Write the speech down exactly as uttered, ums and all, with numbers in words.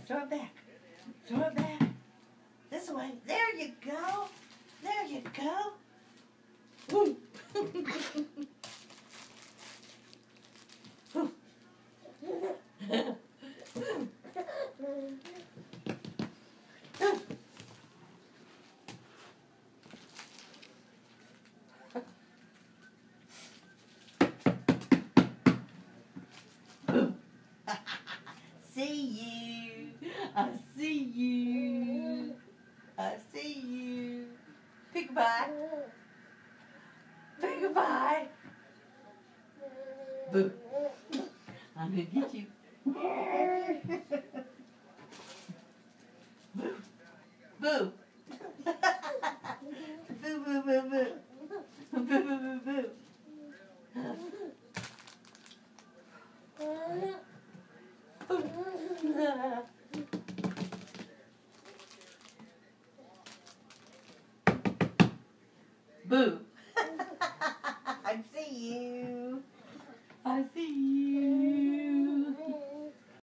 Throw it back. Throw it back. This way. There you go. There you go. Woo. See you. I see you. I see you. Peekabye. Peekabye. Boo. I'm gonna get you. Boo. Boo. Boo, boo, boo, boo. Boo, boo, boo, boo. Boo. I see you. I see you.